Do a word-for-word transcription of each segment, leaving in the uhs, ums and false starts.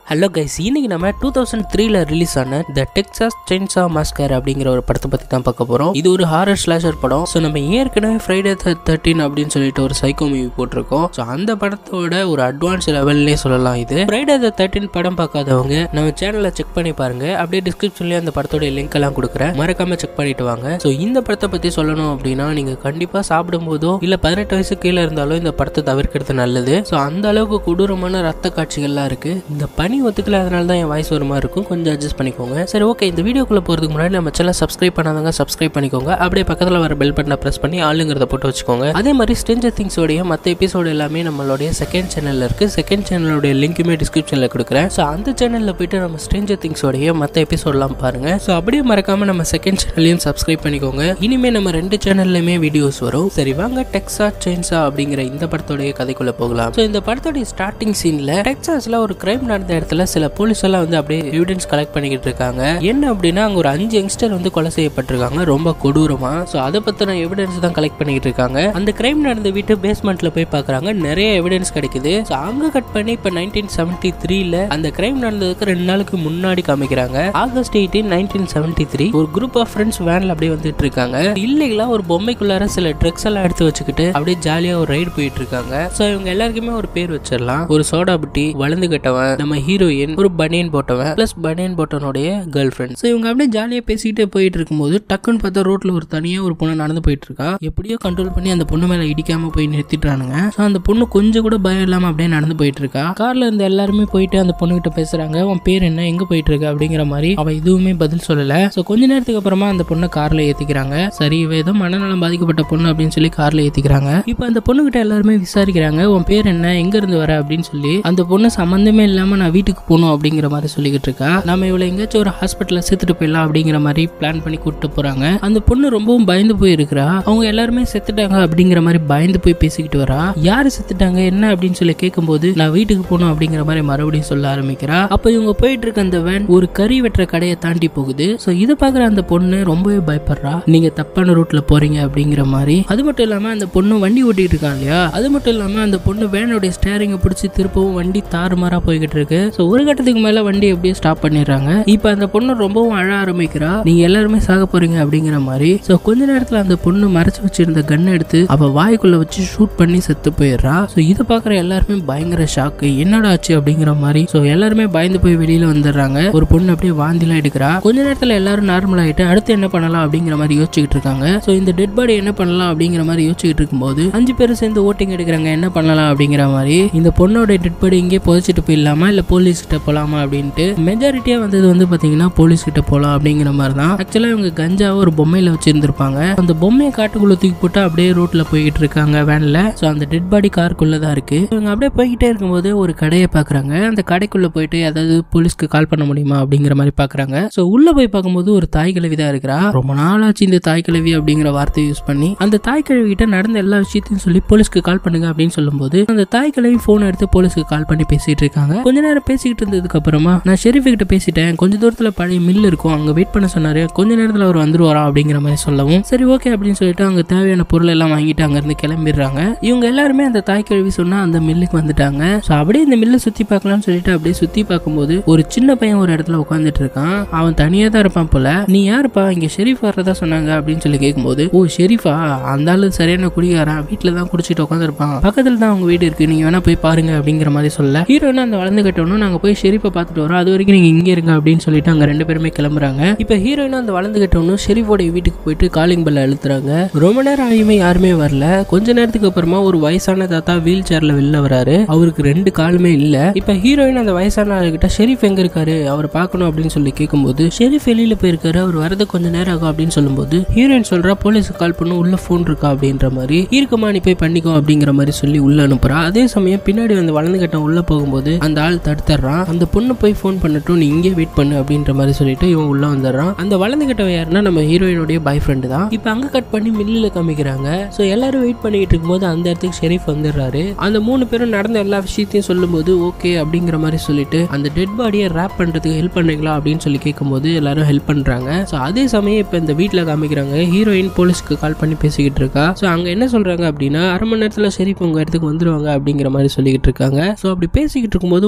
Hello guys, இன்னைக்கு நம்ம two thousand த்ரீல ரிலீஸ் ஆன த டெக்சாஸ் செயின்சா மாஸ்கர் அப்படிங்கிற ஒரு படத்தை பத்தி தான் பார்க்க போறோம். இது ஒரு ஹாரர் ஸ்லாஷர் படம். ஸோ நம்ம ஏற்கனவே ஃப்ரைடே தேர்ட்டீன் அப்படின்னு சொல்லிட்டு ஒரு சைக்கோ மூவி போட்டிருக்கோம். ஸோ அந்த படத்தோட ஒரு அட்வான்ஸ் லெவல்லே சொல்லலாம். இது ஃப்ரைடே த தேர்ட்டீன் படம் பார்க்காதவங்க நம்ம சேனலை செக் பண்ணி பாருங்க. அப்படியே டிஸ்கிரிப்ஷன்லேயே அந்த படத்தோட லிங்க் எல்லாம் கொடுக்குறேன், மறக்காம செக் பண்ணிட்டு வாங்க. ஸோ இந்த படத்தை பத்தி சொல்லணும் அப்படின்னா, நீங்க கண்டிப்பா சாப்பிடும் போதோ இல்ல பதினெட்டு வயசு கீழே இருந்தாலும் இந்த படத்தை தவிர்க்கிறது நல்லது. ஸோ அந்த அளவுக்கு கொடூரமான ரத்த காட்சிகள்லாம் இருக்கு. இந்த பனி ஒத்துக்கல, அதனால தான் என் வாய்ஸ் ஒரு மாதிரி இருக்கும், கொஞ்சம் அட்ஜஸ்ட் பண்ணிக்கோங்க. சரி, ஓகே. இந்த வீடியோக்குள்ள போறதுக்கு முன்னாடி நம்ம சேனலை சப்ஸ்கிரைப் பண்ணாதவங்க சப்ஸ்கிரைப் பண்ணிக்கோங்க. அப்படியே பக்கத்துல வர பெல் பட்டனை பிரஸ் பண்ணி ஆளுங்கிறத போட்டு வச்சுக்கோங்க. அதே மாதிரி ஸ்ட்ரேஞ்சர் திங்ஸோடைய மற்ற எபிசோடு எல்லாமே நம்மளுடைய செகண்ட் சேனல்ல இருக்கு. செகண்ட் சேனலோட லிங்க்குமே டிஸ்கிரிப்ஷன்ல கொடுக்குறேன். ஸோ அந்த சேனல்ல போயிட்டு நம்ம ஸ்ட்ரேஞ்சர் திங்ஸோடைய மற்ற எபிசோட்லாம் பாருங்க. ஸோ அப்படியே மறக்காம நம்ம செகண்ட் சேனலையும் சப்ஸ்கிரைப் பண்ணிக்கோங்க. இனிமே நம்ம ரெண்டு சேனல்லையுமே வீடியோஸ் வரும். சரி வாங்க, டெக்சாஸ் செயின்சா அப்படிங்கிற இந்த படத்தோடைய கதைக்குள்ள போகலாம். ஸோ இந்த படத்தோடைய ஸ்டார்டிங் சீன்ல டெக்சாஸ்ல ஒரு கிரைம் நடந்த இடத்துல சில போலீஸ் எல்லாம் வந்து அப்படியே எவிடன்ஸ் கலெக்ட் பண்ணிக்கிட்டு இருக்காங்க. என்ன அப்படின்னா, அங்க ஒரு அஞ்சு யங்ஸ்டர் வந்து கொலை செய்யப்பட்டிருக்காங்க ரொம்ப கொடூரமா. ஸோ அதை பத்தின எவிடன்ஸ் தான் கலெக்ட் பண்ணிக்கிட்டு இருக்காங்க. அந்த கிரைம் நடந்த வீட்டு பேஸ்மெண்ட்ல போய் பாக்குறாங்க, நிறைய எவிடன்ஸ் கிடைக்குது. ஸோ அங்க கட் பண்ணி இப்ப நைன்டீன் செவன்டி த்ரீல அந்த கிரைம் நடந்ததுக்கு ரெண்டு நாளுக்கு முன்னாடி காமிக்கிறாங்க. August eighteen nineteen seventy three ஒரு குரூப் ஆஃப் ஃப்ரெண்ட்ஸ் வேன்ல அப்படியே வந்துட்டு இருக்காங்க. இல்லைங்களா, ஒரு பொம்மைக்குள்ளார சில ட்ரக்ஸ் எல்லாம் எடுத்து வச்சுக்கிட்டு அப்படியே ஜாலியா ஒரு ரைடு போயிட்டு இருக்காங்க. ஸோ இவங்க எல்லாருக்குமே ஒரு பேர் வச்சிடலாம். ஒரு சோடா புட்டி, வளர்ந்து கட்டவன், நம்ம ஹீரோயின், ஒரு பனியன் போட்டவன், பிளஸ் பனியன் போட்டவனுடைய கேர்ள் ஃப்ரெண்ட். ஸோ இவங்க அப்படியே ஜாலியா பேசிக்கிட்டே போயிட்டு இருக்கும்போது டக்குன்னு பார்த்தா ரோட்ல ஒரு தனியா ஒரு பொண்ணு நடந்து போயிட்டு இருக்கா. எப்படியோ கண்ட்ரோல் பண்ணி அந்த பொண்ணு மேல இடிக்காம போய் நிறுத்திட்டானுங்க. ஸோ அந்த பொண்ணு கொஞ்சம் கூட பயம் இல்லாம அப்படியே நடந்து போயிட்டு இருக்கா. கார்ல இருந்து எல்லாருமே போயிட்டு அந்த பொண்ணு கிட்ட பேசுறாங்க, உன் பேர் என்ன, எங்க போயிட்டு இருக்க அப்படிங்கிற மாதிரி. அவ எதுவுமே பதில் சொல்லல. ஸோ கொஞ்ச நேரத்துக்கு அப்புறமா அந்த பொண்ணை கார்ல ஏத்திக்கிறாங்க. சரி, இவ ஏதோ மனநலம் பாதிக்கப்பட்ட பொண்ணு அப்படின்னு சொல்லி கார்ல ஏத்திக்கிறாங்க. இப்போ அந்த பொண்ணு கிட்ட எல்லாருமே விசாரிக்கிறாங்க, உன் பேர் என்ன, எங்க இருந்து வர அப்படின்னு சொல்லி. அந்த பொண்ணு சம்பந்தமே இல்லாம நான் வீட்டுக்கு போகணும் அப்படிங்கிற மாதிரி சொல்லிக்கிட்டு இருக்கா. நம்ம இவளை எங்கேயாச்சும் ஒரு ஹாஸ்பிட்டல்ல சேர்த்துட்டு போயிடலாம் அப்படிங்கிற மாதிரி பிளான் பண்ணி கூப்பிட்டு போறாங்க. அந்த பொண்ணு ரொம்பவும் பயந்து போயிருக்கிறா. அவங்க எல்லாருமே செத்துட்டாங்க அப்படிங்கிற மாதிரி பயந்து போய் பேசிக்கிட்டு வரா. யாரு செத்துட்டாங்க என்ன அப்படின்னு சொல்லி கேட்கும்போது, நான் வீட்டுக்கு போகணும் அப்படிங்கிற மாதிரி மறுபடியும் சொல்ல ஆரம்பிக்கிறா. அப்ப இவங்க போயிட்டு இருக்க அந்த வேன் ஒரு கறி வெட்டுற கடையை தாண்டி போகுது. சோ இதை பாக்குற அந்த பொண்ணு ரொம்பவே பயப்படுறா, நீங்க தப்பான ரூட்ல போறீங்க அப்படிங்கிற மாதிரி. அது மட்டும் இல்லாம அந்த பொண்ணு வண்டி ஓட்டிட்டு இருக்கா இல்லையா, அது மட்டும் இல்லாம அந்த பொண்ணு வேனுடைய ஸ்டேரிங்கை பிடிச்சி திருப்பவும் வண்டி தாறுமாறா போய்கிட்டு இருக்கு. சோ ஒரு கட்டத்துக்கு மேல வண்டி எப்படியே ஸ்டாப் பண்ணிடுறாங்க. இப்ப அந்த பொண்ணு ரொம்பவும் அழ ஆரம்பிக்கிறா, நீங்க எல்லாருமே சாக போறீங்க அப்படிங்கிற மாதிரி. சோ கொஞ்ச நேரத்துல அந்த பொண்ணு மறைச்சு வச்சிருந்த கன் எடுத்து அவ வாய்க்குள்ள வச்சு ஷூட் பண்ணி செத்து போயிடுறா. சோ இதை பாக்குற எல்லாருமே பயங்கர ஷாக்கு, என்னடா ஆச்சு அப்படிங்கிற மாதிரி. சோ எல்லாருமே பயந்து போய் வெளியில வந்துடுறாங்க. ஒரு பொண்ணு அப்படியே வாந்திலாம் எடுக்கிறா. கொஞ்ச நேரத்துல எல்லாரும் நார்மல் ஆயிட்டு அடுத்து என்ன பண்ணலாம் அப்படிங்கிற மாதிரி யோசிச்சுக்கிட்டு இருக்காங்க. சோ இந்த டெட் பாடி என்ன பண்ணலாம் அப்படிங்கிற மாதிரி யோசிச்சுக்கிட்டு இருக்கும்போது அஞ்சு பேரும் சேர்ந்து ஓட்டிங் எடுக்கிறாங்க, என்ன பண்ணலாம் அப்படிங்கிற மாதிரி. இந்த பொண்ணோட டெட் பாடி இங்கே புதைச்சிட்டு போயிடலாமா இல்ல போலீஸ் கிட்ட போலாமா அப்படின்ட்டு மெஜாரிட்டியா வந்தது வந்து பாத்தீங்கன்னா போலீஸ் கிட்ட போலாம் அப்படிங்கிற மாதிரி தான். ஆக்சுவலா இவங்க கஞ்சாவை ஒரு பொம்மையில வச்சிருந்திருப்பாங்க. அந்த பொம்மையை காட்டுக்குள்ள தூக்கி போட்டு அப்படியே ரோட்ல போய்கிட்டு இருக்காங்க வேன்ல. சோ அந்த டெட் பாடி காருக்குள்ளதான் இருக்கு. இவங்க அப்படியே போய்கிட்டே இருக்கும்போது ஒரு கடையை பாக்குறாங்க. அந்த கடைக்குள்ள போயிட்டு ஏதாவது போலீஸ்க்கு கால் பண்ண முடியுமா அப்படிங்கிற மாதிரி பாக்குறாங்க. சோ உள்ள போய் பார்க்கும்போது ஒரு தாய் கிழவி தான் இருக்கிறா. ரொம்ப நாளாச்சு இந்த தாய் கிழவி அப்படிங்கிற வார்த்தையை யூஸ் பண்ணி அந்த தாய் கிழவி கிட்ட நடந்த எல்லா விஷயத்தையும் சொல்லி போலீஸ்க்கு கால் பண்ணுங்க அப்படின்னு சொல்லும்போது அந்த தாய் கிழவி போன் எடுத்து போலீஸ்க்கு கால் பண்ணி பேசிட்டு இருக்காங்க. கொஞ்ச நேரம் பேசிக்கிட்டு இருந்ததுக்கு அப்புறமா, நான் ஷெரீஃப் கிட்ட பேசிட்டேன், கொஞ்ச தூரத்துல பழைய மில் இருக்கும், அங்க வெயிட் பண்ண சொன்னாரு, கொஞ்ச நேரத்துல அவர் வந்துருவாரா அப்படிங்கிற மாதிரி சொல்லவும், சரி ஓகே அப்படின்னு சொல்லிட்டு அவங்க தேவையான பொருள் எல்லாம் வாங்கிட்டு அங்க இருந்து கிளம்பிடுறாங்க. இவங்க எல்லாருமே அந்த தாய் கிழவி சொன்னா அந்த மில்லுக்கு வந்துட்டாங்க. சோ அப்படியே இந்த மில்லை சுத்தி பார்க்கலாம்னு சொல்லிட்டு அப்படியே சுத்தி பார்க்கும்போது ஒரு சின்ன பையன் ஒரு இடத்துல உட்காந்துட்டு இருக்கான். அவன் தனியா தான் இருப்பான் போல. நீ யாருப்பா, இங்க ஷெரீஃப் வர்றதா சொன்னாங்க அப்படின்னு சொல்லி கேட்கும்போது, ஓ ஷெரீஃபா, அந்த ஆளு சரியான குடிகாரன், வீட்டுல தான் குடிச்சிட்டு உட்காந்துருப்பான், பக்கத்துல தான் அவங்க வீடு இருக்கு, நீங்க வேணா போய் பாருங்க அப்படிங்கிற மாதிரி சொல்ல, ஹீரோயின் அந்த வளர்ந்து கட்டணும், நாங்க போய் ஷெரீஃபை பார்த்துட்டு வரோம், அது வரைக்கும் நீங்க இங்கே இருங்க அப்படின்னு சொல்லிட்டு அங்க ரெண்டு பேருமே கிளம்புறாங்க. இப்ப ஹீரோயினும் அந்த வளர்ந்து கட்டணும் ஷெரீஃபோட வீட்டுக்கு போயிட்டு காலிங் பெல் அழுத்துறாங்க. ரொம்ப நேரம் ஆகியுமே யாருமே வரல. கொஞ்ச நேரத்துக்கு அப்புறமா ஒரு வயசான தாத்தா வீல் சேர்ல வெளில வராரு. அவருக்கு ரெண்டு காலுமே இல்ல. இப்ப ஹீரோயின் அந்த வயசான ஆளுகிட்ட ஷெரீஃப் எங்க இருக்காரு, அவரை பார்க்கணும் அப்படின்னு சொல்லி கேட்கும்போது, ஷெரீஃப் வெளியில போயிருக்காரு, அவர் வரது கொஞ்ச நேரம் ஆகும் அப்படின்னு சொல்லும்போது ஹீரோயின் சொல்றா, போலீஸுக்கு கால் பண்ணு, உள்ள போன் இருக்கா அப்படின்ற மாதிரி. இருக்குமா, நீ போய் பண்ணிக்கோ அப்படிங்கிற மாதிரி சொல்லி உள்ள அனுப்புறா. அதே சமயம் பின்னாடி வந்து வளர்ந்து கட்டம் உள்ள போகும்போது அந்த ஆள் தடுத்துறான். அந்த பொண்ணு போய் போன் பண்ணட்டும், நீ இங்கே வெயிட் பண்ணு அப்படின்ற மாதிரி சொல்லிட்டு இவன் உள்ள வந்துடுறான். அந்த வளர்ந்து கட்டவன் யாருன்னா நம்ம ஹீரோயினுடைய பாய் ஃப்ரெண்டு தான். இப்ப அங்க கட் பண்ணி மில்லில காமிக்கிறாங்க. சோ எல்லாரும் வெயிட் பண்ணிட்டு இருக்கும்போது அந்த இடத்துக்கு ஷெரீஃப் வந்துடுறாரு. அந்த மூணு பேரும் நடந்த எல்லா விஷயத்தையும் சொல்லும் போது ஓகே அப்படிங்கிற மாதிரி சொல்லிட்டு அந்த டெட் பாடியை ரேப் பண்றதுக்கு ஹெல்ப் பண்ணீங்களா அப்படின்னு சொல்லி கேட்கும்போது எல்லாரும் ஹெல்ப் பண்றாங்க. சோ அதே சமயம் இப்ப இந்த வீட்டுல காமிக்கிறாங்க, ஹீரோயின் போலீஸ்க்கு கால் பண்ணி பேசிக்கிட்டு இருக்கா. சோ அங்க என்ன சொல்றாங்க அப்படின்னா, அரை மணி நேரத்துல ஷெரீஃப் உங்க இடத்துக்கு வந்துருவாங்க அப்படிங்கிற மாதிரி சொல்லிக்கிட்டு இருக்காங்க. சோ அப்படி பேசிக்கிட்டு இருக்கும்போது ஒரு உருவம்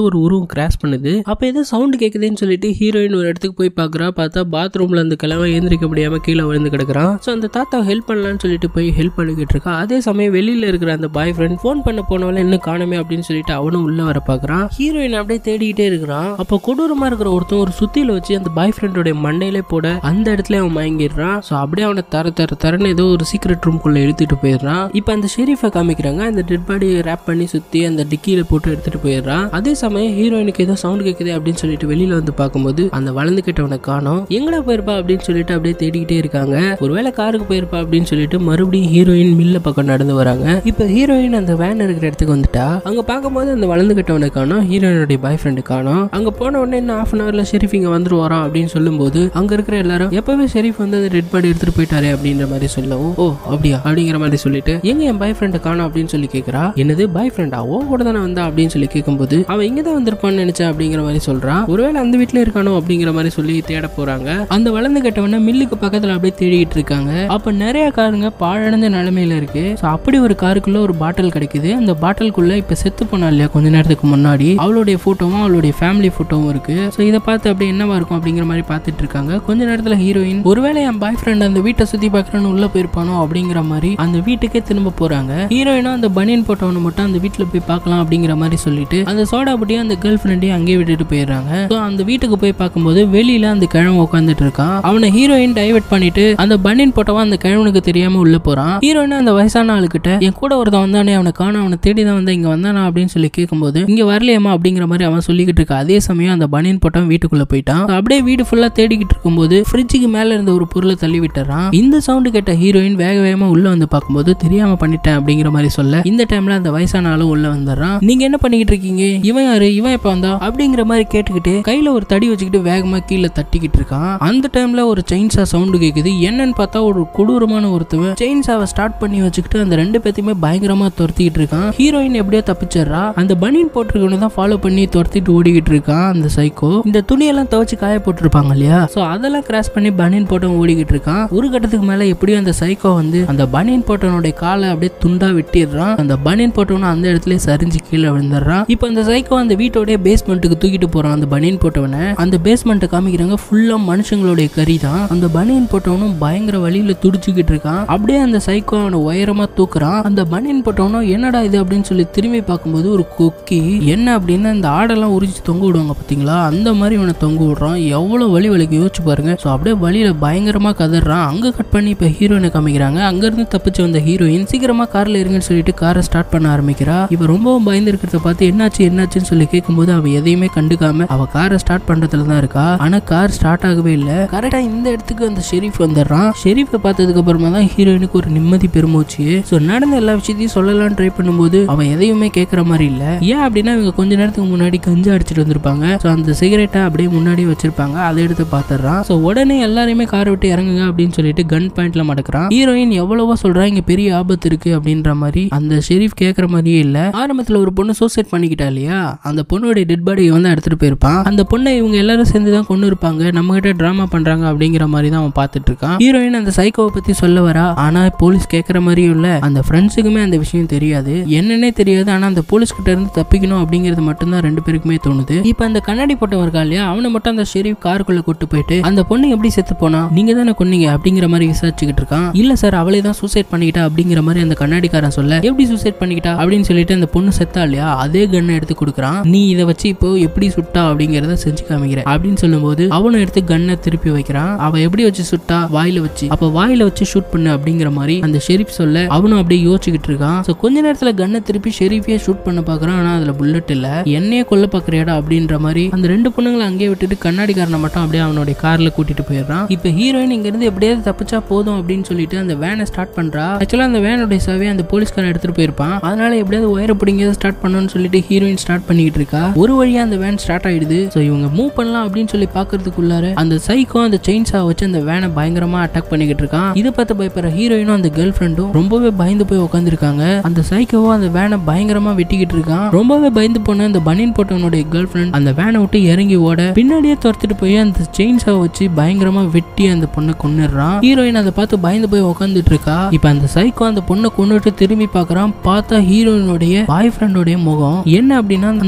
கிராஷ் பண்ணுது. அப்ப ஏதோ சவுண்ட் கேக்குதுன்னு சொல்லிட்டு ஹீரோயின் ஒரு இடத்துக்கு போய் பாக்குறா. பார்த்தா பாத்ரூம்ல அந்த கிழமை ஏந்திரிக்க முடியாம கீழே விழுந்து கிடக்குறான். சோ அந்த தாத்தா ஹெல்ப் பண்ணலாம்னு சொல்லிட்டு போய் ஹெல்ப் பண்ணிக்கிட்டு இருக்கா. அதே சமயம் வெளியில இருக்கிற அந்த பாய் ஃப்ரெண்ட் போன் பண்ண போனவள இன்னும் காணுமே அப்படின்னு சொல்லிட்டு அவனும் உள்ள வர பாக்குறான். ஹீரோயின் அப்படியே தேடிக்கிட்டே இருக்கிறான். அப்ப கொடூரமா இருக்கிற ஒருத்தன் ஒரு சுத்தியில வச்சு அந்த பாய் ஃப்ரெண்டோட மண்டையிலே போட அந்த இடத்துல அவன் மயங்கிடுறான். சோ அப்படியே அவனை தர தர தரன்னு ஏதோ ஒரு சீக்ரெட் ரூம்குள்ள எடுத்துட்டு போயிடுறான். இப்ப அந்த ஷெரீஃபை காமிக்கிறாங்க. அந்த டெட் பாடியை ரேப் பண்ணி சுத்தி அந்த டிக்கியில போட்டு எடுத்துட்டு போயிடுறான். அதே சமயம் ஹீரோயினுக்கு ஏதோ சவுண்ட் கேக்குது அப்படின்னு சொல்லிட்டு வெளியில வந்து பார்க்கும்போது அந்த வளர்ந்து கிட்டவனை காணோம். எங்கடா போயிருப்பா அப்படின்னு சொல்லிட்டு அப்படியே தேடிக்கிட்டே இருக்காங்க. ஒருவேளை காருக்கு போயிருப்பா அப்படின்னு சொல்லிட்டு மறுபடியும் ஹீரோயின் மில்ல பக்கம் நடந்து வராங்க. இப்ப ஹீரோயின் அந்த வேன் இருக்கிற இடத்துக்கு வந்துட்டா. அங்க பார்க்கும்போது அந்த வளர்ந்து கிட்டவனை காணோம், ஹீரோயினுடைய பாய் ஃப்ரெண்டு காணோம். அங்க போன உடனே இன்னும் ஹாஃப் அன் ஹவர்ல ஷெரீஃப் இங்க வந்துருவாராம் அப்படின்னு சொல்லும் போது அங்க இருக்கிற எல்லாரும் எப்பவே ஷெரீஃப் வந்து அந்த டெட் பாடி எடுத்துட்டு போயிட்டாரு அப்படின்ற மாதிரி சொல்லவும், ஓ அப்படியா அப்படிங்கிற மாதிரி சொல்லிட்டு எங்க என் பாய் ஃப்ரெண்டை காணோம் அப்படின்னு சொல்லி கேக்குறா. என்னது பாய் ஃப்ரெண்டா, ஓ கூட தானே வந்தா அப்படின்னு சொல்லி கேட்கும்போது அவன் இங்கதான் வந்திருப்பான்னு நினைச்சா அப்படிங்கிற மாதிரி சொல்றான். ஒருவேளை அந்த வீட்டுல இருக்கானோ அப்படிங்கிற மாதிரி சொல்லி தேட போறாங்க. அந்த வளர்ந்து கட்டவன மில்லுக்கு பக்கத்துல அப்படியே தேடிட்டு இருக்காங்க. அப்ப நிறைய காருங்க பாழடைந்த நிலைமையில இருக்கு. அப்படி ஒரு காருக்குள்ள ஒரு பாட்டில் கிடைக்குது. அந்த பாட்டிலுக்குள்ள இப்ப செத்து போனா இல்லையா கொஞ்ச நேரத்துக்கு முன்னாடி அவளுடைய போட்டோவும் அவளுடைய ஃபேமிலி போட்டோவும் இருக்கு. சோ இதை பார்த்து அப்படியே என்னவா இருக்கும் அப்படிங்கிற மாதிரி பார்த்துட்டு இருக்காங்க. கொஞ்ச நேரத்துல ஹீரோயின் ஒருவேளை என் பாய் ஃப்ரெண்ட் அந்த வீட்டை சுத்தி பாக்குறேன்னு உள்ள போயிருப்பானோ அப்படிங்கிற மாதிரி அந்த வீட்டுக்கே திரும்ப போறாங்க. ஹீரோயினும் அந்த பனியன் போட்டோன்னு மட்டும் அந்த வீட்டுல போய் பார்க்கலாம் அப்படிங்கிற மாதிரி சொல்லிட்டு அந்த சோடா புட்டியும் அந்த கேர்ள் ஃப்ரெண்டையும் அங்கேயே விட்டுட்டு போயிடுறாங்க. அந்த வீட்டுக்கு போய் பார்க்கும்போது வெளியில அந்த கிழமை உட்காந்துட்டு இருக்கான். அவனை ஹீரோயின் டைவர்ட் பண்ணிட்டு அந்த பனியன் போட்டவா அந்த கிழவனுக்கு தெரியாம உள்ள போறான். ஹீரோயின் அந்த வயசான ஆளுகிட்ட என் கூட ஒருத்தன் வந்தானே அவனை காண, அவனை தேடிதான் வந்தா இங்க வந்தானா அப்படின்னு சொல்லி கேட்கும்போது இங்க வரலையம்மா அப்படிங்கிற மாதிரி அவன் சொல்லிக்கிட்டு இருக்கா. அதே சமயம் அந்த பனியன் போட்டவன் வீட்டுக்குள்ள போயிட்டான். அப்படியே வீடு ஃபுல்லா தேடிக்கிட்டு இருக்கும்போது ஃப்ரிட்ஜுக்கு மேல இருந்த ஒரு பொருளை தள்ளி விட்டுறான். இந்த சவுண்ட் கேட்ட ஹீரோயின் வேக வேகமா உள்ள வந்து பார்க்கும்போது தெரியாம பண்ணிட்டேன் அப்படிங்கிற மாதிரி சொல்ல இந்த டைம்ல அந்த வயசான ஆளும் உள்ள வந்துடுறான். நீங்க என்ன பண்ணிக்கிட்டு இருக்கீங்க, இவன் யாரு, இவன் எப்ப வந்தா அப்படிங்கிற மாதிரி கேட்டுக்கிட்டு கையில ஒரு தடி வச்சுக்கிட்டு வேகமா கீழே தட்டிக்கிட்டு இருக்கான். அந்த டைம்ல ஒரு செயின்சா சவுண்ட் கேக்குது. என்னன்னு பார்த்தா ஒரு கொடூரமான ஒருத்தவன் செயின்சாவை ஸ்டார்ட் பண்ணி வச்சுக்கிட்டு அந்த ரெண்டு பேத்தையுமே பயங்கரமா துரத்திக்கிட்டு இருக்கான். ஹீரோயின் எப்படியோ தப்பிச்சிடுறா. அந்த பனியன் போட்டிருக்கவனை தான் ஃபாலோ பண்ணி துரத்திட்டு ஓடிக்கிட்டு இருக்கான் அந்த சைக்கோ. இந்த துணியெல்லாம் துவச்சு காய போட்டுருப்பாங்க இல்லையா, சோ அதெல்லாம் கிராஸ் பண்ணி பனியன் போட்டவன் ஓடிக்கிட்டு இருக்கான். ஒரு கட்டத்துக்கு மேல எப்படியும் அந்த சைக்கோ வந்து அந்த பனியன் போட்டவனுடைய காலை அப்படியே துண்டா வெட்டிடுறான். அந்த பனியன் போட்டவனும் அந்த இடத்துல சரிஞ்சு கீழே விழுந்துடுறான். இப்போ அந்த சைக்கோ அந்த வீட்டோட பேஸ்மெண்ட்டுக்கு தூக்கிட்டு போறான் அந்த பனியன் போட்டவனை. அந்த பேஸ்மெண்ட்டை காமிக்கிறாங்க, ஃபுல்லா மனுஷங்களுடைய கறி தான். அந்த பனியன் போட்டவனும் பயங்கர வழியில துடிச்சுக்கிட்டு இருக்கான். அப்படியே அந்த சைக்கோ அவனை உயரமா தூக்குறான். அந்த பனியன் போட்டவனும் என்னடா இது அப்படின்னு சொல்லி திரும்பி பார்க்கும்போது ஒரு கொக்கி என்ன அப்படின்னு அந்த ஆடெல்லாம் உரிச்சு தொங்க விடுவாங்க பாத்தீங்களா, அந்த மாதிரி இவனை தொங்க விடுறான். எவ்வளவு வலி வலிக்கு யோசிச்சு பாருங்க. சோ அப்படியே வழியில பயங்கரமா கதறான். அங்க கட் பண்ணி இப்ப ஹீரோயினை காமிக்கிறாங்க. அங்க இருந்து தப்பிச்சு வந்த ஹீரோயின் சீக்கிரமா கார்ல இருங்கன்னு சொல்லிட்டு காரை ஸ்டார்ட் பண்ண ஆரம்பிக்கிறா. இவ ரொம்பவும் பயந்து இருக்கிறத பார்த்து என்னாச்சு என்னாச்சுன்னு சொல்லி கேட்கும்போது அவ எதையுமே கண்டுக்காம அவ காரை ஸ்டார்ட் பண்றதுல தான் இருக்கா. ஆனா கார் ஸ்டார்ட் ஆகவே இல்ல. கரெக்டா இந்த இடத்துக்கு அந்த ஷெரீஃப் வந்துடுறான். ஷெரீஃபை பார்த்ததுக்கு அப்புறமா தான் ஹீரோயினுக்கு ஒரு நிம்மதி பெருமூச்சு. சோ நடந்த எல்லா விஷயத்தையும் சொல்லலாம்னு ட்ரை பண்ணும்போது அவன் எதையுமே கேட்கற மாதிரி இல்ல. ஏன் அப்படின்னா இவங்க கொஞ்ச நேரத்துக்கு முன்னாடி கஞ்சா அடிச்சுட்டு வந்திருப்பாங்க. சோ அந்த சிகரெட்டை அப்படியே முன்னாடி வச்சிருப்பாங்க. அதை எடுத்து பாத்துறான். சோ உடனே எல்லாரையுமே காரை விட்டு இறங்குங்க அப்படின்னு சொல்லிட்டு கன் பாயிண்ட்ல மடக்குறான். ஹீரோயின் எவ்வளவோ சொல்றா இங்க பெரிய ஆபத்து இருக்கு அப்படின்ற மாதிரி அந்த ஷெரீஃப் கேட்கற மாதிரியே இல்ல. ஆரம்பத்துல ஒரு பொண்ணு சூசைட் பண்ணிக்கிட்டா இல்லையா, அந்த பொண்ணோட டெட் பாடி வந்து எடுத்துட்டு போயிருப்பான். அந்த பொண்ணை இவங்க எல்லாரும் சேர்ந்து தான் கொண்டு இருப்பாங்க, நம்ம கிட்ட டிராமா பண்றாங்க அப்படிங்கிற மாதிரி தான் அவன் பார்த்துட்டு இருக்கான். ஹீரோயின் அந்த சைக்கோவை பத்தி சொல்ல வரா. ஆனா போலீஸ் கேட்கற மாதிரியும் இல்ல, அந்த ஃப்ரெண்ட்ஸுக்குமே அந்த விஷயம் தெரியாது, என்னன்னே தெரியாது. ஆனா அந்த போலீஸ் கிட்ட இருந்து தப்பிக்கணும் அப்படிங்கிறது மட்டும்தான் ரெண்டு பேருக்குமே தோணுது. இப்ப அந்த கண்ணாடி போட்டவன் இருக்கா இல்லையா, அவனை மட்டும் அந்த ஷெரீஃப் காருக்குள்ள கூட்டு போயிட்டு அந்த பொண்ணு எப்படி செத்து போனா, நீங்க தானே கொன்னீங்க அப்படிங்கிற மாதிரி விசாரிச்சுக்கிட்டு இருக்கான். இல்ல சார் அவளே தான் சூசைட் பண்ணிக்கிட்டா அப்படிங்கிற மாதிரி அந்த கண்ணாடிக்காரன் சொல்ல, எப்படி சூசைட் பண்ணிக்கிட்டா அப்படின்னு சொல்லிட்டு அந்த பொண்ணு செத்தா இல்லையா அதே கண்ணை எடுத்து கொடுக்குறான். நீ இதை வச்சு இப்போ எப்படி சுட்டா அப்படிங்கறத செஞ்சு காமிக்கிற அப்படின்னு சொல்லும் போது அவனும் எடுத்து கண்ணை திருப்பி வைக்கிறான். அவ எப்படி வச்சு சுட்டா, வாயில வச்சு, அப்ப வாயில வச்சு ஷூட் பண்ணு அப்படிங்கிற மாதிரி அந்த ஷெரீஃப் சொல்ல அவனும் அப்படியே யோசிச்சுக்கிட்டு இருக்கான். சோ கொஞ்ச நேரத்துல கண்ணை திருப்பி ஷெரீஃபே ஷூட் பண்ண பாக்குறான். ஆனா அதுல புல்லட் இல்ல. என்னையே கொல்ல பாக்குறியாடா அப்படின்ற மாதிரி அந்த ரெண்டு பொண்ணுங்களை அங்கேயே விட்டுட்டு கண்ணாடிக்காரனை மட்டும் அப்படியே அவனுடைய கார்ல கூட்டிட்டு போயிடுறான். இப்ப ஹீரோயின் இங்க இருந்து எப்படியாவது தப்பிச்சா போதும் அப்படின்னு சொல்லிட்டு அந்த வேனை ஸ்டார்ட் பண்றா. ஆக்சுவலா அந்த வேனுடைய சாவியை அந்த போலீஸ்காரன் எடுத்துட்டு போயிருப்பான். அதனால எப்படியாவது ஒயரை பிடிங்க ஸ்டார்ட் பண்ணணும்னு சொல்லிட்டு ஹீரோயின் ஸ்டார்ட் பண்ணிட்டு இருக்கா. ஒரு வழியா அந்த வேன் ஸ்டார்ட் ஆயிடுது. சோ இவங்க மூவ் பண்ணலாம் அப்படின்னு சொல்லி பாக்குறதுக்குள்ளார அந்த சைக்கோ அந்த செயின்சா வச்சு அந்த வேனை பயங்கரமா அட்டாக் பண்ணிக்கிட்டு இருக்கான். இதை பார்த்து பயப்படுற ஹீரோயினும் அந்த கேர்ள் ஃப்ரெண்டும் ரொம்பவே பயந்து போய் உட்காந்துருக்காங்க. அந்த சைக்கோவோ அந்த வேனை பயங்கரமா வெட்டிக்கிட்டு இருக்கான். ரொம்பவே பயந்து போன அந்த பனியன் போட்டவனுடைய கேர்ள் ஃப்ரெண்ட் அந்த வேனை விட்டு இறங்கி ஓட பின்னாடியே துரத்துட்டு போய் அந்த செயின்சா வச்சு பயங்கரமா வெட்டி அந்த பொண்ணை கொன்னுடுறான். ஹீரோயின் அதை பார்த்து பயந்து போய் உட்காந்துட்டு இருக்கா. இப்ப அந்த சைக்கோ அந்த பொண்ணை கொன்னுட்டு திரும்பி பாக்குறான். பார்த்தா ஹீரோயினுடைய பாய் ஃப்ரெண்டோடைய முகம் என்ன அப்படின்னா அந்த வளர்ந்து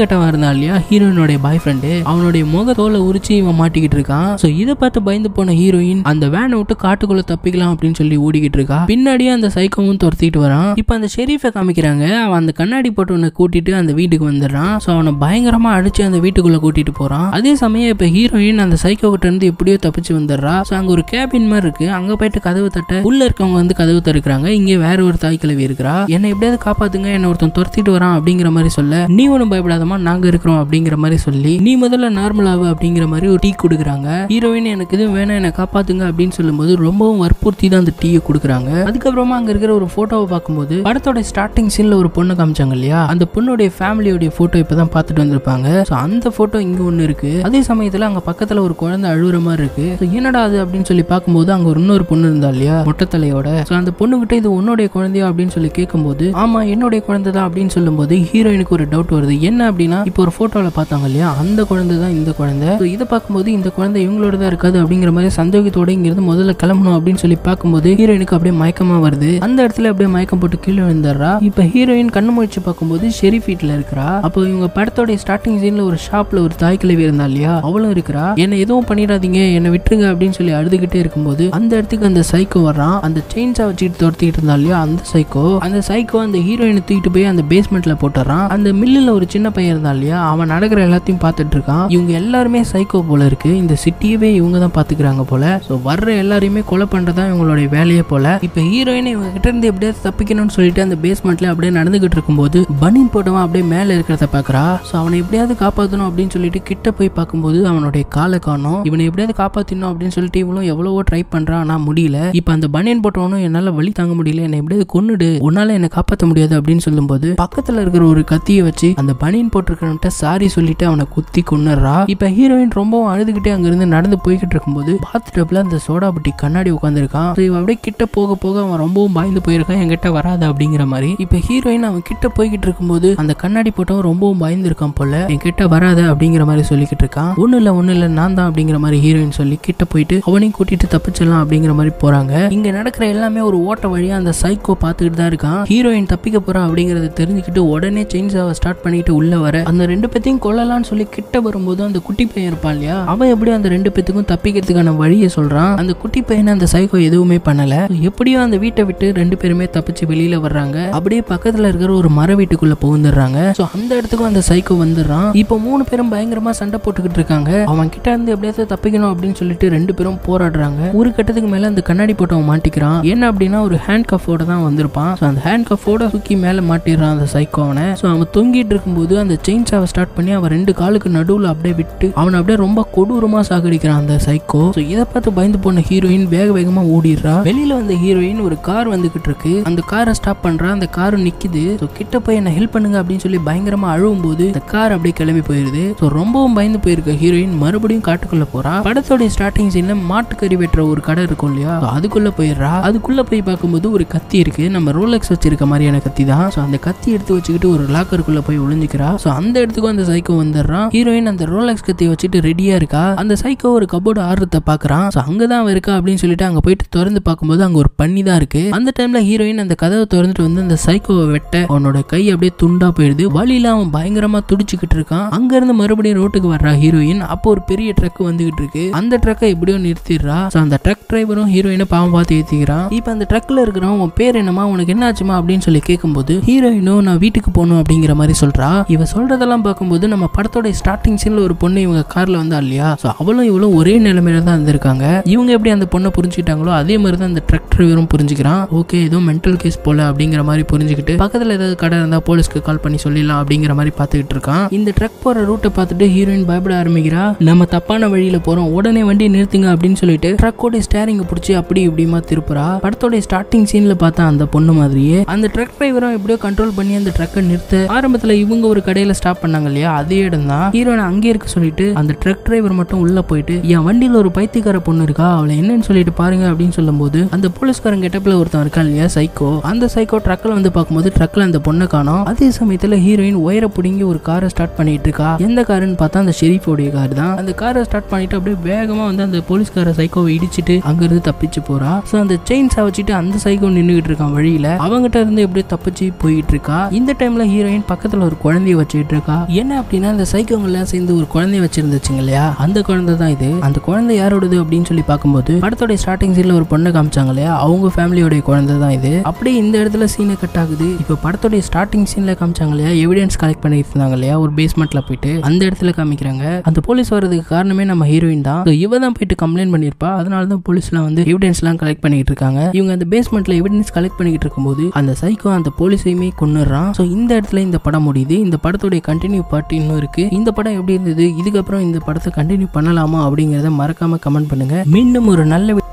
கட்டவா இருந்தா இல்லையா ஹீரோயினுடைய பாய் ஃப்ரெண்டு, அவனுடைய முகத்தோலை உரிச்சு இவன் மாட்டிக்கிட்டு இருக்கான். சோ இதை பார்த்து பயந்து போன ஹீரோயின் அந்த வேனை விட்டு காட்டுக்குள்ள தப்பிக்கலாம் அப்படின்னு சொல்லி ஓடிக்கிட்டு இருக்கா. பின்னாடியே அந்த சைக்கோவும் துரத்திட்டு வரான். இப்ப அந்த ஷெரீஃபை காமிக்கிறாங்க. அவன் அந்த கண்ணாடி போட்டவனை கூட்டிட்டு அந்த வீட்டுக்கு வந்துடுறான். சோ அவனை பயங்கரமா அடிச்சு அந்த வீட்டுக்குள்ள கூட்டிட்டு போறான். அதே சமயம் இப்ப ஹீரோயின் அந்த சைக்கோ கிட்ட இருந்து எப்படியோ தப்பிச்சு வந்துடுறா. சோ அங்க ஒரு கேபின் மாதிரி இருக்கு. அங்க போயிட்டு கதவு தட்ட உள்ள இருக்கவங்க வந்து கதவு திறக்கிறாங்க. இங்க வேற ஒரு தாய் கிழவி இருக்கிறா. என்னை எப்படியாவது காப்பாத்துங்க, என்ன ஒருத்தன் துரத்திட்டு வரான் அப்படிங்கிற மாதிரி சொல்ல, நீ ஒன்னும் பயப்படாதமா நாங்க இருக்கிறோம் அப்படிங்கிற மாதிரி சொல்லி, நீ முதல்ல நார்மல் ஆகு அப்படிங்கிற மாதிரி ஒரு டீ கொடுக்குறாங்க. ஹீரோயின் எனக்கு இது வேணா என்ன காப்பாத்துங்க அப்படின்னு சொல்லும்போது ரொம்பவும் வற்புறுத்தி தான் அந்த டீயை கொடுக்குறாங்க. அதுக்கப்புறமா அங்க இருக்கிற ஒரு போட்டோவை பார்க்கும்போது படத்தோட ஸ்டார்டிங் சீன்ல ஒரு பொண்ணு காமிச்சாங்க இல்லையா, அந்த பொண்ணுடைய ஃபேமிலியோட போட்டோ இப்பதான் பார்த்துட்டு வந்திருப்பாங்க. சோ அந்த போட்டோ இங்க ஒண்ணு இருக்கு. அதே சமயத்துல அங்க பக்கத்துல ஒரு குழந்தை அழுகுற மாதிரி இருக்கு. என்னடா அது அப்படின்னு சொல்லி பார்க்கும்போது அங்க ஒரு இன்னொரு பொண்ணு இருந்தா இல்லையா மொட்டை தலையோட. சோ அந்த பொண்ணு கிட்ட இது உன்னுடைய குழந்தையா அப்படின்னு சொல்லி கேட்கும்போது ஆமா என்னுடைய குழந்தை தான் அப்படின்னு சொல்லும்போது ஹீரோயினுக்கு ஒரு டவுட் வருது. என்ன அப்படின்னா இப்போ ஒரு போட்டோல பார்த்தாங்க இல்லையா அந்த குழந்தை தான் இந்த குழந்தை. இதை பார்க்கும்போது இந்த குழந்தை இவங்களோட தான் இருக்காது அப்படிங்கிற மாதிரி சந்தேகத்தோட இங்கிருந்து முதல்ல கிளம்பணும் அப்படின்னு சொல்லி பார்க்கும்போது ஹீரோயினுக்கு அப்படியே மயக்கமா வருது. அந்த இடத்துல அப்படியே மயக்கம் போட்டு கீழே விழுந்துடுறா. இப்ப ஹீரோயின் கண்ணு முழிச்சு பார்க்கும்போது ஷெரீஃப் வீட்ல இருக்கிறா. அப்போ இவங்க படத்தோட ஸ்டார்டிங் சீன்ல ஒரு ஷாப்ல ஒரு தாய் கிழவி இருந்தா இல்லையா அவளும் இருக்கிறா. என்ன எதுவும் பண்ணிடாதீங்க என்ன விட்டுருங்க அப்படின்னு சொல்லி அழுதுகிட்டே இருக்கும்போது அந்த இடத்துக்கு அந்த சைக்கோ வர்றான். அந்த செயின்ஸா வச்சுட்டு துரத்திட்டு இருந்தா இல்லையா அந்த சைக்கோ அந்த சைக்கோ அந்த ஹீரோயினை தூக்கிட்டு போய் அந்த பேஸ்மெண்ட்ல போட்டுறான். அந்த மில்லுல ஒரு சின்ன பையன் இருந்தா இல்லையா அவன் நடக்கிற எல்லாத்தையும் பார்த்துட்டு இருக்கான். இவங்க எல்லாருமே சைக்கோ போல இருக்கு. இந்த சிட்டியவே இவங்க தான் பாத்துக்கிறாங்க போல. சோ வர்ற எல்லாரையுமே கொலை பண்றதா இவங்களுடைய வேலையே போல. இப்ப ஹீரோயின் இவங்க கிட்ட இருந்து எப்படியாவது தப்பிக்கணும்னு சொல்லிட்டு அந்த பேஸ்மெண்ட்ல அப்படியே நடந்துகிட்டு இருக்கும்போது பனின் போட்டவன் அப்படியே மேல இருக்கிறத பாக்குறா. சோ அவனை எப்படியாவது காப்பாத்தணும் அப்படின்னு சொல்லிட்டு கிட்ட போய் பார்க்கும்போது அவனுடைய காலை காணோம். இவனை எப்படியாவது காப்பாத்தணும் அப்படின்னு சொல்லிட்டு இவளும் எவ்வளவோ ட்ரை பண்றான். ஆனா முடியல. இப்ப அந்த பனியன் போட்டவனும் என்னால வலி தாங்க முடியல, என்ன எப்படியாவது கொன்னுடு, உன்னால என்ன காப்பாற்ற முடியாது அப்படின்னு சொல்லும்போது பக்கத்துல இருக்கிற ஒரு கத்தியை வச்சு அந்த பனியன் போட்டிருக்கிறவன்ட்ட சாரி சொல்லிட்டு அவனை குத்தி கொன்னுறா. இப்ப ஹீரோயின் ரொம்பவும் அழுதுகிட்டே அங்க இருந்து நடந்து போய்கிட்டு இருக்கும்போது பாத்டப்ல அந்த சோடா புட்டி கண்ணாடி உட்காந்துருக்கான். அப்படியே கிட்ட போக போக அவன் ரொம்பவும் பயந்து போயிருக்கான், என்கிட்ட வராது அப்படிங்கிற மாதிரி. இப்ப ஹீரோயின் அவன் கிட்ட போய்கிட்டு இருக்கும்போது அந்த கண்ணாடி போட்டவன் ரொம்பவும் பயந்து இருக்கான் போல, என்கிட்ட வராது அப்படிங்கிற மாதிரி சொல்லிக்கிட்டு இருக்கான். ஒண்ணு இல்ல ஒண்ணு இல்ல நான் தான் அப்படிங்கிற மாதிரி ஹீரோயின் சொல்லி கிட்ட போயிட்டு அவனையும் கூட்டிட்டு தப்பிச்சிடலாம் அப்படிங்கிற மாதிரி போறாங்க. இங்க நடக்கிற எல்லாமே ஒரு ஓட்ட வழியா அந்த சைக்கோ பாத்துக்கிட்டு தான் இருக்கான். ஹீரோயின் தப்பிக்க போறா அப்படிங்கறத தெரிஞ்சுக்கிட்டு உடனே செயின்ஸாவை ஸ்டார்ட் பண்ணிட்டு உள்ள வர அந்த ரெண்டு பேத்தையும் கொல்லலாம்னு சொல்லி கிட்ட வரும்போது அந்த குட்டி பையன் இருப்பான் இல்லையா அவன் எப்படி அந்த ரெண்டு பேத்துக்கும் தப்பிக்கிறதுக்கான வழியை சொல்றான். அந்த குட்டி பையனை அந்த சைக்கோ எதுவுமே பண்ணல. எப்படியோ அந்த வீட்டை விட்டு ரெண்டு பேருமே தப்பிச்சு வெளியில வர்றாங்க. அப்படியே பக்கத்துல இருக்கிற ஒரு மர வீட்டுக்குள்ள புகுந்துடுறாங்க. சோ அந்த இடத்துக்கும் அந்த சைக்கோ வந்துடுறான். இப்போ மூணு பேரும் பயங்கரமா சண்டை போட்டுக்கிட்டு இருக்காங்க. அவன் கிட்ட இருந்து எப்படியாவது தப்பிக்கணும் அப்படின்னு சொல்லிட்டு ரெண்டு பேரும் போராடுறாங்க. ஒரு கட்டத்துக்கு மேல அந்த கண்ணாடி போட்டவன் மாட்டிக்கிறான். என்ன அப்படின்னா ஒரு ஹேண்ட் கஃபோட தான் வந்திருப்பான். சோ அந்த ஹேண்ட் கஃபோட தூக்கி மேல மாட்டிடுறான் அந்த சைக்கோ அவனை. சோ அவன் தொங்கிட்டு இருக்கும்போது அந்த செயின்ஸாவை ஸ்டார்ட் பண்ணி அவன் ரெண்டு காலுக்கு நடுவுல அப்படியே விட்டு அவனை அப்படியே ரொம்ப கொடூரமா சாகடிக்கிறான் அந்த சைக்கோ. சோ இதை பார்த்து பயந்து போன ஹீரோயின் வேக வேகமா ஓடிடுறா. வெளியில வந்த ஹீரோயின் ஒரு கார் வந்துகிட்டு இருக்கு. அந்த காரை ஸ்டாப் பண்றா. அந்த கார் நிக்குது. சோ கிட்ட போய் என்ன ஹெல்ப் பண்ணுங்க அப்படின்னு சொல்லி பயங்கரமா அழுவும் போது அந்த கார் அப்படியே கிளம்பி போயிருது. சோ ரொம்பவும் பயந்து போயிருக்க ஹீரோயின் மறுபடியும் காட்டுக்குள்ள போறா. படத்தோட ஸ்டார்டிங் சீன்ல மாட்டுக்கறி வெட்டுற ஒரு கடை இருக்கும் இல்லையா அதுக்குள்ள போயிடுறா. அதுக்குள்ள போய் பார்க்கும்போது ஒரு கத்தி இருக்கு. நம்ம ரோலெக்ஸ் வச்சிருக்க மாதிரியான கத்தி தான். சோ அந்த கத்தி எடுத்து வச்சுக்கிட்டு ஒரு லாக்கருக்குள்ள போய் ஒளிஞ்சுக்கிறா. சோ அந்த இடத்துக்கு அந்த சைக்கோ வந்துடுறான். ஹீரோயின் அந்த ரோலெக்ஸ் கத்தியை வச்சுட்டு ரெடியா இருக்கா. அந்த சைக்கோ ஒரு கபோர்டு ஆடுறத பாக்குறான். சோ அங்கதான் அவன் இருக்கா அப்படின்னு சொல்லிட்டு அங்க போயிட்டு திறந்து பார்க்கும்போது அங்க ஒரு பண்ணி தான் இருக்கு. அந்த டைம்ல ஹீரோயின் அந்த கதவை திறந்துட்டு வந்து அந்த சைக்கோவை வெட்ட அவனோட கை அப்படியே துண்டா போயிடுது. வழியில அவன் பயங்கரமா துடிச்சுக்கிட்டு இருக்கான். அங்க இருந்து மறுபடியும் ரோட்டுக்கு வர்றா ஹீரோயின். அப்போ ஒரு பெரிய ட்ரக் வந்துகிட்டு இருக்கு. அந்த ட்ரக்கை எப்படியோ நிறுத்திடுறா. சோ அந்த ட்ரக் டிரைவரும் ஹீரோயினை பாவம் பார்த்து ஏத்திக்கிறான். இப்ப அந்த ட்ரக்ல இருக்கிறவன் உன் பேர் என்னமா உனக்கு என்ன ஆச்சுமா அப்படின்னு சொல்லி கேட்கும்போது ஹீரோயினும் நான் வீட்டுக்கு போகணும் அப்படிங்கிற மாதிரி சொல்றா. இவ சொல்றதெல்லாம் பார்க்கும்போது நம்ம படத்தோட ஸ்டார்டிங் சீன்ல ஒரு பொண்ணு இவங்க கார்ல வந்தா இல்லையா சோ அவளும் இவளும் ஒரே நிலைமையில தான் இருந்திருக்காங்க. இவங்க எப்படி அந்த பொண்ணை புரிஞ்சுக்கிட்டாங்களோ அதே மாதிரி தான் அந்த ட்ரக் டிரைவரும் புரிஞ்சுக்கிறான். ஓகே ஏதோ மென்டல் கேஸ் போல அப்படிங்கிற மாதிரி புரிஞ்சுக்கிட்டு பக்கத்துல ஏதாவது கடை இருந்தா போலீஸ்க்கு கால் பண்ணி சொல்லிடலாம் அப்படிங்கிற மாதிரி பாத்துக்கிட்டு இருக்கான். இந்த ட்ரக் போற ரூட்டை பார்த்துட்டு ஹீரோயின் பயப்பட ஆரம்பிக்கிறா. நம்ம தப்பான வழியில போறோம், உடனே வண்டி நிறுத்துங்க அப்படின்னு சொல்லிட்டு ட்ரக்கோட ஸ்டேரிங் பிடிச்சி அப்படி இப்படிமா திருப்புறா. படத்தோட ஸ்டார்டிங் சீன்ல பார்த்தா அந்த பொண்ணு மாதிரியே அந்த ட்ரக் டிரைவரும் எப்படியோ கண்ட்ரோல் பண்ணி அந்த ட்ரக்கை நிறுத்த ஆரம்பத்துல இவங்க ஒரு கடையில ஸ்டாப் பண்ணாங்க இல்லையா அதே இடம் தான். ஹீரோயின் அங்கே இருக்க சொல்லிட்டு அந்த ட்ரக் டிரைவர் மட்டும் உள்ள போயிட்டு என் வண்டியில ஒரு பைத்தியக்கார பொண்ணு இருக்கா அவளை என்னன்னு சொல்லிட்டு பாருங்க அப்படின்னு சொல்லும் போது அந்த போலீஸ்காரன் கெட்டப்ல ஒருத்தன் இருக்கான் இல்லையா சைக்கோ அந்த சைக்கோ ட்ரக்ல வந்து பார்க்கும்போது ட்ரக்ல அந்த பொண்ணை காணோம். அதே சமயத்துல ஹீரோயின் ஒயரை பிடிங்கி ஒரு காரை ஸ்டார்ட் பண்ணிட்டு இருக்கா. எந்த காருன்னு பார்த்தா அந்த ஷெரீஃபோடைய கார் தான். அந்த காரை ஸ்டார்ட் பண்ணிட்டு அப்படியே வேகமா வந்து அந்த போலீஸ்கார சைக்கோவை இடிச்சிட்டு அங்க இருந்து தப்பிச்சு போறா. சோ அந்த செயின்ஸா வச்சுட்டு அந்த சைக்கோ நின்னுகிட்டு இருக்கான் வழியில. அவங்கிட்ட இருந்து எப்படியே தப்பிச்சு போயிட்டு இருக்கா. இந்த டைம்ல ஹீரோயின் பக்கத்துல ஒரு குழந்தைய வச்சுட்டு வச்சுட்டு இருக்கா. என்ன அப்படின்னா இந்த சைக்கோங்க எல்லாம் சேர்ந்து ஒரு குழந்தைய வச்சிருந்துச்சுங்க இல்லையா, அந்த குழந்தை தான் இது. அந்த குழந்தை யாரோடது அப்படின்னு சொல்லி பார்க்கும்போது படத்தோட ஸ்டார்டிங் சீன்ல ஒரு பொண்ணை காமிச்சாங்க இல்லையா, அவங்க ஃபேமிலியோட குழந்தை தான் இது. அப்படியே இந்த இடத்துல சீனை கட் ஆகுது. இப்போ படத்தோட ஸ்டார்டிங் சீன்ல காமிச்சாங்க இல்லையா, எவிடன்ஸ் கலெக்ட் பண்ணிட்டு இருந்தாங்க இல்லையா ஒரு பேஸ்மெண்ட்ல போயிட்டு, அந்த இடத்துல காமிக்கிறாங்க. அந்த போலீஸ் வரதுக்கு காரணமே நம்ம ஹீரோயின் தான். இவ தான் போயிட்டு கம்ப்ளைண்ட் பண்ணிருப்பா. அதனால தான் போலீஸ்லாம் வந்து எவிடன்ஸ் எல்லாம் கலெக்ட் பண்ணிட்டு இருக்காங்க. இவங்க அந்த பேஸ்மெண்ட்ல எவிடன்ஸ் கலெக்ட் பண்ணிட்டு இருக்கும்போது அந்த சைக்கோ அந்த போலீஸையுமே கொன்னுறான். சோ இந்த இடத்துல இந்த படம் முடியுது. இந்த படத்தோட கண்டினியூ பார்ட் இன்னும் இருக்கு. இந்த படம் எப்படி இருந்தது, இதுக்கப்புறம் இந்த படத்தை கண்டினியூ பண்ணலாமா அப்படிங்கறத மறக்காம கமெண்ட் பண்ணுங்க. மீண்டும் ஒரு நல்ல